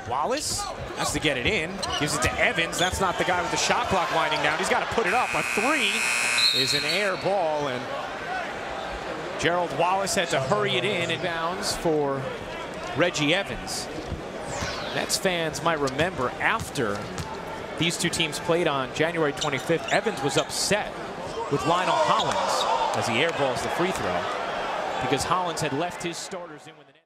Wallace has to get it in, gives it to Evans. That's not the guy with the shot clock winding down. He's got to put it up. A three is an air ball, and Gerald Wallace had to hurry it in bounds for Reggie Evans. Nets fans might remember after these two teams played on January 25th, Evans was upset with Lionel Hollins as he airballs the free throw because Hollins had left his starters in with an